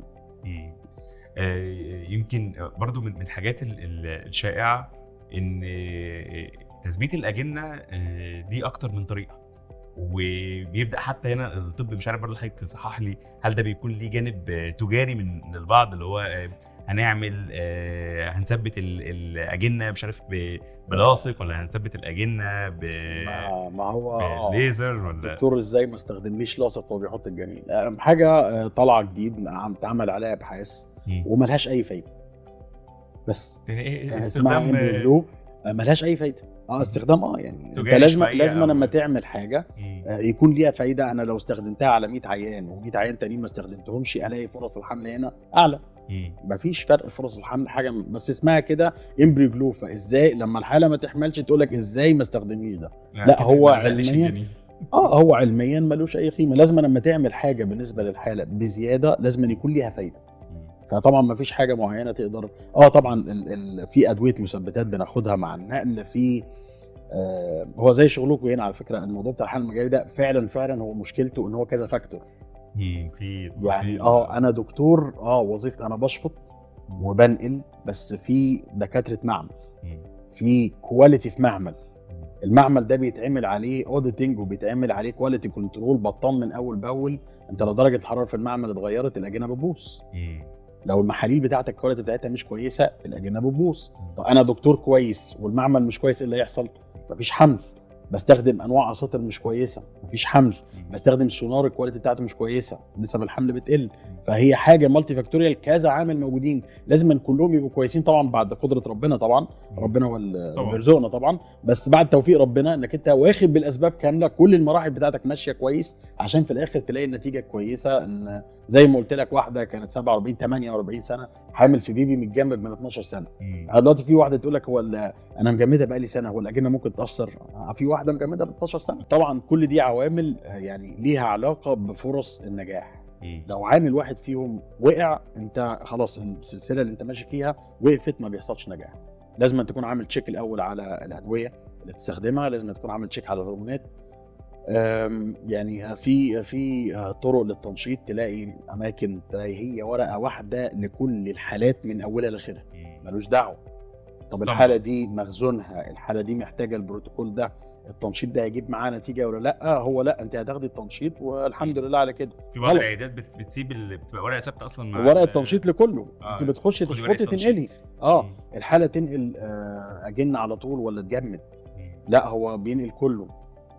يمكن برضو من الحاجات الشائعه ان تثبيت الاجنه دي اكتر من طريقه، وبيبدا حتى هنا الطب مش عارف برضه حضرتك تصحح لي، هل ده بيكون ليه جانب تجاري من البعض اللي هو هنعمل هنثبت الاجنه مش عارف بلاصق، ولا هنثبت الاجنه ما هو بليزر، ولا الدكتور ازاي ما استخدمليش لاصق وهو بيحط الجنين؟ حاجه طالعه جديد عم تعمل عليها ابحاث وملهاش اي فايده، بس اسمها امبريو ملهاش اي فايده. استخدام يعني انت لازم لما تعمل حاجه يكون ليها فايده. انا لو استخدمتها على 100 عيان و100 عيان تانيين ما استخدمتهمش الاقي فرص الحمل هنا اعلى. مفيش فرق فرص الحمل حاجه، بس اسمها كده امبريو جلو. فازاي لما الحاله ما تحملش تقول لك ازاي ما استخدميش ده؟ لا هو علميا هو علميا ملوش اي قيمه. لازم لما تعمل حاجه بالنسبه للحاله بزياده لازم يكون ليها فايده. فطبعا ما فيش حاجه معينه تقدر طبعا في ادويه مثبتات بناخدها مع النقل، في هو زي شغلكم هنا على فكره. الموضوع بتاع الحمل المجاري ده فعلا هو مشكلته ان هو كذا فاكتور. في يعني انا دكتور وظيفتي انا بشفط وبنقل، بس في دكاتره معمل، في كواليتي في معمل. المعمل ده بيتعمل عليه اوديتنج وبيتعمل عليه كواليتي كنترول، بطمن اول باول. انت لو درجه الحراره في المعمل اتغيرت الاجنه بتبوظ. لو المحاليل بتاعتك الكواليتي بتاعتها مش كويسه الاجنه بتبوظ. طب انا دكتور كويس والمعمل مش كويس، ايه اللي هيحصل؟ مفيش حمل. بستخدم انواع اساطر مش كويسه، مفيش حمل. بستخدم سونار الكواليتي بتاعته مش كويسه، نسب الحمل بتقل. فهي حاجه مالتي فاكتوريال، كذا عامل موجودين، لازم كلهم يبقوا كويسين طبعا بعد قدره ربنا. طبعا ربنا هو اللي بيرزقنا طبعا، بس بعد توفيق ربنا انك انت واخد بالاسباب كامله، كل المراحل بتاعتك ماشيه كويس عشان في الاخر تلاقي النتيجه كويسه. ان زي ما قلت لك واحده كانت 47 48 سنه حامل في بيبي متجمد من 12 سنه. دلوقتي في واحده تقول لك هو انا مجمده بقالي سنه، هو الاجنه ممكن تاثر؟ في واحده مجمده ب 12 سنه. طبعا كل دي عوامل يعني ليها علاقه بفرص النجاح. لو عامل واحد فيهم وقع انت خلاص السلسله اللي انت ماشي فيها وقفت، ما بيحصلش نجاح. لازم تكون عامل تشيك الاول على الادويه اللي بتستخدمها، لازم تكون عامل تشيك على الهرمونات. يعني في طرق للتنشيط، تلاقي اماكن تلاقي هي ورقه واحده لكل الحالات من اولها لاخرها، ملوش دعوه. طب الحاله دي مخزونها، الحاله دي محتاجه البروتوكول ده، التنشيط ده هيجيب معاه نتيجه ولا لا؟ هو لا، انت هتاخدي التنشيط والحمد لله على كده. في بعض العيادات بتسيب بتبقى ورقه ثابته اصلا مع ورقه التنشيط لكله. انت بتخشي تشفطي تنقلي الحاله تنقل اجن على طول ولا تجمد؟ لا هو بينقل كله.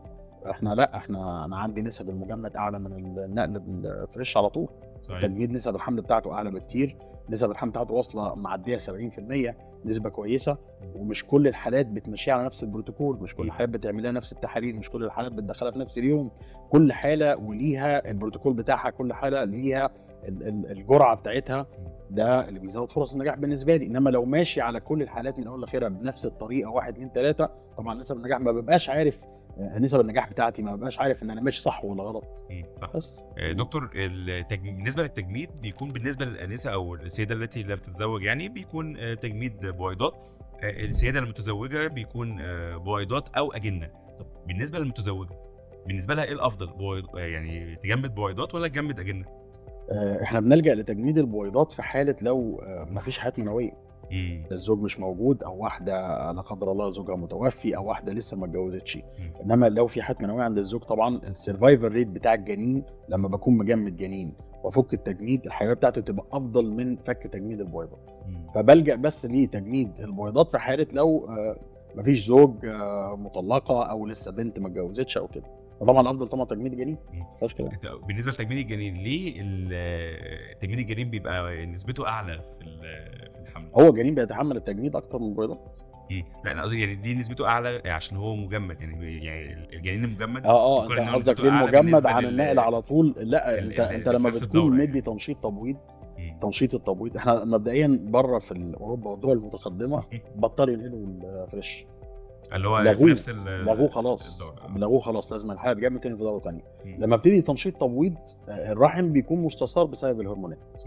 انا عندي نسب المجمد اعلى من النقل بالفريش على طول. التجميد نسب الحمل بتاعته اعلى بكتير، نسب الحمل بتاعته واصله معديه 70%، نسبه كويسه. ومش كل الحالات بتمشيها على نفس البروتوكول، مش كل الحالات بتعملها نفس التحاليل، مش كل الحالات بتدخلها في نفس اليوم. كل حاله وليها البروتوكول بتاعها، كل حاله ليها الجرعه بتاعتها. ده اللي بيزود فرص النجاح بالنسبه لي. انما لو ماشي على كل الحالات من اول لاخرها بنفس الطريقه 1 2 3، طبعا نسب النجاح ما ببقاش عارف، نسب النجاح بتاعتي ما ببقاش عارف ان انا ماشي صح ولا غلط. صح. بس دكتور بالنسبه للتجميد بيكون بالنسبه للانسه او السيده التي لا بتتزوج يعني بيكون تجميد بويضات، السيده المتزوجه بيكون بويضات او اجنه. طب بالنسبه للمتزوجه بالنسبه لها ايه الافضل؟ يعني تجمد بويضات ولا تجمد اجنه؟ احنا بنلجأ لتجميد البويضات في حاله لو ما فيش حياه منويه، الزوج مش موجود، او واحده لا قدر الله زوجها متوفي، او واحده لسه ما اتجوزتش. انما لو في حياه منويه عند الزوج طبعا السرفايفل ريت بتاع الجنين لما بكون مجمد جنين وافك التجميد الحيويه بتاعته تبقى افضل من فك تجميد البويضات. فبلجأ بس لتجميد البويضات في حاله لو مفيش زوج، مطلقه او لسه بنت ما اتجوزتش او كده. طبعا الافضل طبعا تجميد الجنين. بالنسبه لتجميد الجنين، ليه تجميد الجنين بيبقى نسبته اعلى في الحمل؟ هو الجنين بيتحمل التجميد اكتر من البويضات. لا انا قصدي يعني دي نسبته اعلى عشان هو مجمد، يعني الجنين المجمد. انت قصدك ليه المجمد عن النقل على طول؟ لا انت لما بتكون مدي تنشيط تبويض، تنشيط التبويض احنا مبدئيا بره في اوروبا والدول المتقدمه بطلوا ينقلوا الفريش، اللي هو نفس لغوه خلاص لازم الحاله تجمد تاني في دوره ثانيه. لما بتدي تنشيط تبويض الرحم بيكون مستثار بسبب الهرمونات،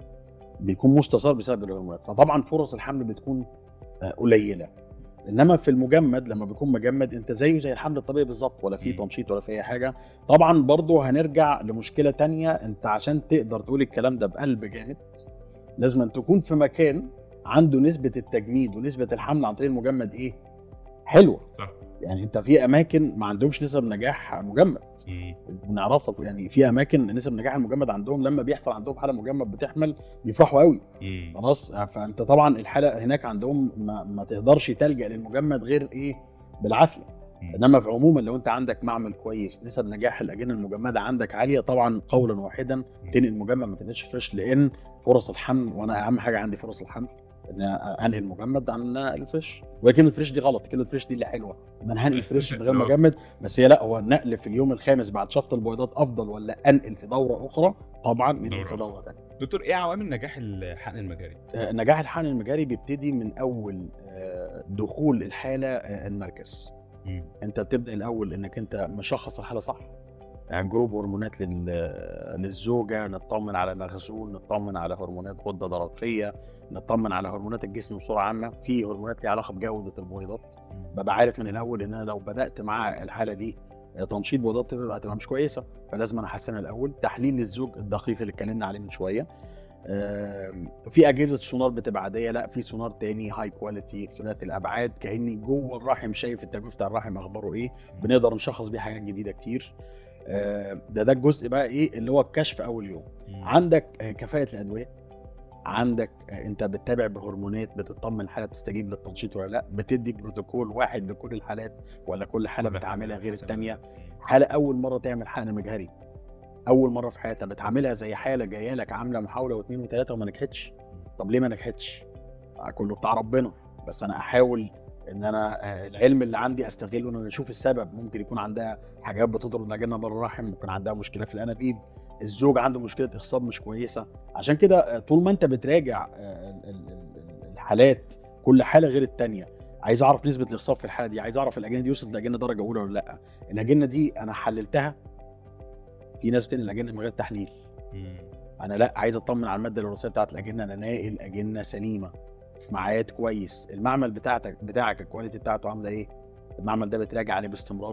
فطبعا فرص الحمل بتكون قليله. انما في المجمد لما بيكون مجمد انت زيه زي الحمل الطبيعي بالظبط، ولا في تنشيط ولا في اي حاجه. طبعا برضو هنرجع لمشكله تانية، انت عشان تقدر تقول الكلام ده بقلب جامد لازم أن تكون في مكان عنده نسبه التجميد ونسبه الحمل عن طريق المجمد حلوه. صح. يعني انت في اماكن ما عندهمش نسب نجاح مجمد، بنعرفها يعني في اماكن نسب نجاح المجمد عندهم لما بيحصل عندهم حاله مجمد بتحمل بيفرحوا قوي خلاص. فانت طبعا الحاله هناك عندهم ما تقدرش تلجأ للمجمد غير ايه بالعافيه. انما في عموما لو انت عندك معمل كويس نسب نجاح الاجنه المجمده عندك عاليه، طبعا قولا واحدا تنقل مجمد ما تنقلش فريش، لان فرص الحمل، وانا اهم حاجه عندي فرص الحمل، ان انهي المجمد عن الفريش. وكلمه فريش دي غلط، كلمه فريش دي اللي حلوه ان انا هنقل فريش من غير مجمد، بس هي لا، هو النقل في اليوم الخامس بعد شفط البويضات افضل ولا انقل في دوره اخرى؟ طبعا ننقل في دوره ثانيه. دكتور، ايه عوامل نجاح الحقن المجاري؟ نجاح الحقن المجاري بيبتدي من اول دخول الحاله المركز. انت بتبدا الاول انك انت مشخص الحاله صح، يعني جروب هرمونات للزوجه، نطمن على مخزون، نطمن على هرمونات غده درقيه، نطمن على هرمونات الجسم بصوره عامه. في هرمونات ليها علاقه بجوده البويضات، ببقى عارف من الاول ان انا لو بدات مع الحاله دي تنشيط بويضات هتبقى مش كويسه، فلازم انا احسنها الاول. تحليل للزوج الدقيق اللي اتكلمنا عليه من شويه. في اجهزه سونار بتبقى عاديه، لا في سونار تاني هاي كواليتي ثلاثي الابعاد، كاني جوه الرحم شايف التجويف بتاع الرحم اخباره ايه، بنقدر نشخص بيه حاجات جديده كتير. ده الجزء بقى ايه اللي هو الكشف اول يوم. عندك كفاءه الادويه، عندك انت بتتابع بهرمونات، بتطمن الحاله بتستجيب للتنشيط ولا لا، بتدي بروتوكول واحد لكل الحالات ولا كل حاله بتعاملها غير الثانيه. حاله اول مره تعمل حقن مجهري اول مره في حياتها بتعاملها زي حاله جايه لك عامله محاوله واثنين وثلاثه وما نجحتش. طب ليه ما نجحتش؟ كله بتاع ربنا، بس انا احاول ان انا العلم اللي عندي استغله ان انا اشوف السبب. ممكن يكون عندها حاجات بتضرب الاجنه بره الرحم، ممكن عندها مشكله في الانابيب، الزوج عنده مشكله اخصاب مش كويسه. عشان كده طول ما انت بتراجع الحالات كل حاله غير الثانيه، عايز اعرف نسبه الاخصاب في الحاله دي، عايز اعرف الاجنه دي وصلت لاجنه درجه اولى ولا لا، الاجنه دي انا حللتها. في ناس بتنقل الاجنه من غير تحليل. انا لا، عايز اطمن على الماده الوراثيه بتاعت الاجنه، انا ناقل اجنه سليمه في ميعاد كويس. المعمل بتاعك الكواليتي بتاعته عامله ايه؟ المعمل ده بتراجع عليه باستمرار.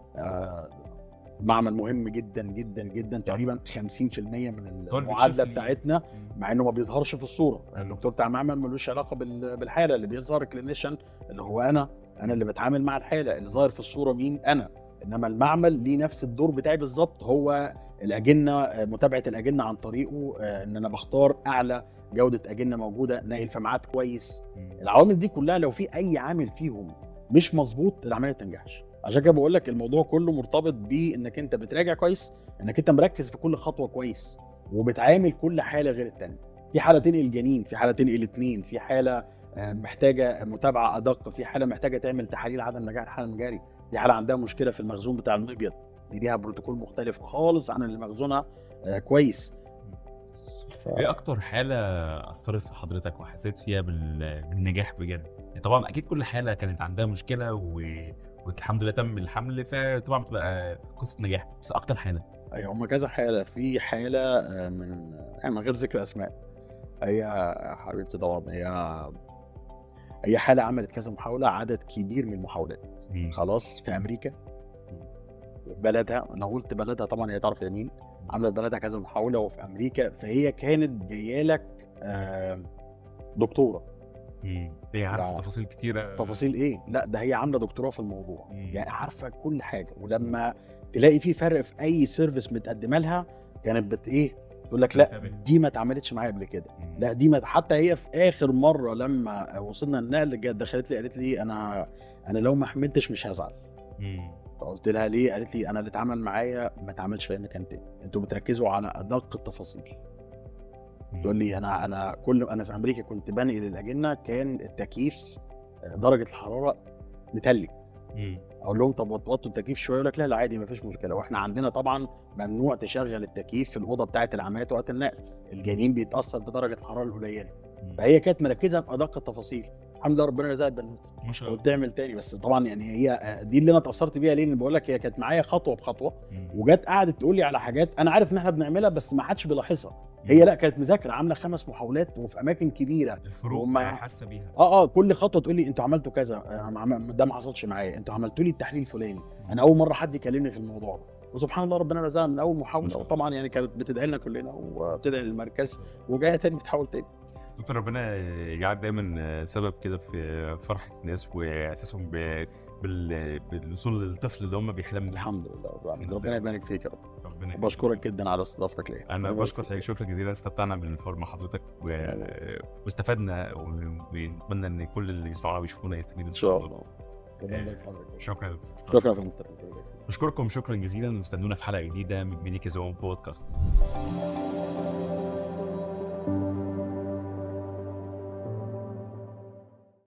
معمل مهم جدا جدا جدا، تقريبا 50% من المعادله بتاعتنا، مع انه ما بيظهرش في الصوره. الدكتور بتاع المعمل ملوش علاقه بالحاله، اللي بيظهر كلينيشن اللي هو انا اللي بتعامل مع الحاله، اللي ظاهر في الصوره مين؟ انا. انما المعمل ليه نفس الدور بتاعي بالظبط، هو الاجنه، متابعه الاجنه عن طريقه، ان انا بختار اعلى جوده اجنه موجوده، ناقل في ميعاد كويس. العوامل دي كلها لو في اي عامل فيهم مش مظبوط العمليه ما تنجحش. عشان كده بقول لك الموضوع كله مرتبط بانك انت بتراجع كويس، انك انت مركز في كل خطوه كويس، وبتعامل كل حاله غير الثانيه. في حاله تنقل جنين، في حاله تنقل اثنين، في حاله محتاجه متابعه ادق، في حاله محتاجه تعمل تحاليل عدم نجاح الحقن المجاري، في حاله عندها مشكله في المخزون بتاع المبيض، دي ليها بروتوكول مختلف خالص عن اللي مخزونها كويس. ايه اكتر حاله اثرت في حضرتك وحسيت فيها بالنجاح بجد؟ طبعا اكيد كل حاله كانت عندها مشكله والحمد لله تم الحمل، فطبعا بتبقى قصه نجاح، بس اكتر حاله؟ ايوه، هم كذا حاله. في حاله من غير ذكر اسماء، هي حبيبتي طبعا، هي حاله عملت كذا محاوله، عدد كبير من المحاولات خلاص في امريكا في بلدها. لو قلت بلدها طبعا هي تعرف يمين، عملت بلدها كذا محاوله وفي امريكا. فهي كانت جايه لك دكتوره، هي عارفه تفاصيل كتيره. تفاصيل ايه؟ لا، ده هي عامله دكتوراه في الموضوع، يعني عارفه كل حاجه. ولما تلاقي في فرق في اي سيرفيس متقدمه لها، كانت تقول لك لا دي ما اتعملتش معايا قبل كده، لا دي ما. حتى هي في اخر مره لما وصلنا النقل جت دخلت لي قالت لي انا لو ما حملتش مش هزعل. فقلت لها ليه؟ قالت لي انا اللي اتعمل معايا ما اتعملش في اي مكان تاني، انتوا بتركزوا على ادق التفاصيل. تقول لي انا في امريكا كنت بنقل الاجنه، كان التكييف درجه الحراره متلج. اقول لهم طب وطوا التكييف شويه، يقول لك لا عادي ما فيش مشكله. واحنا عندنا طبعا ممنوع تشغل التكييف في الاوضه بتاعه العمليات وقت النقل، الجنين بيتاثر بدرجه الحراره القليله. فهي كانت مركزه في ادق التفاصيل. الحمد لله ربنا رزقها البنوته ما شاء الله وبتعمل تاني. بس طبعا يعني هي دي اللي انا اتاثرت بيها. ليه؟ اللي بقول لك هي كانت معايا خطوه بخطوه، وجت قعدت تقول لي على حاجات انا عارف ان احنا بنعملها بس ما حدش بيلاحظها. هي لا، كانت مذاكره، عامله 5 محاولات وفي اماكن كبيره، الفروق حاسه بيها. كل خطوه تقول لي انتوا عملتوا كذا، ده ما حصلش معايا، انتوا عملتوا لي التحليل الفلاني، انا اول مره حد يكلمني في الموضوع ده. وسبحان الله ربنا رزقها من اول محاوله. وطبعا يعني كانت بتدعي لنا كلنا وبتدعي للمركز، وجايه تاني بتحاول تاني. دكتور، ربنا يجعل دايما سبب كده في فرحه الناس واحساسهم بالوصول للطفل اللي هم بيحلم بيه. الحمد لله رب العالمين. ربنا يبارك فيك يا رب. ربنا يبارك. بشكرك جدا على استضافتك ليا. انا بشكر حضرتك شكرا جزيلا، استمتعنا بالحوار مع حضرتك واستفدنا، ونتمنى ان كل اللي يسمعونا ويشوفونا يستفيدوا ان شاء الله. ربنا يبارك في حضرتك. شكرا يا دكتور. شكرا يا فندم. بشكركم شكرا جزيلا، واستنونا في حلقه جديده من ميديكا زون بودكاست.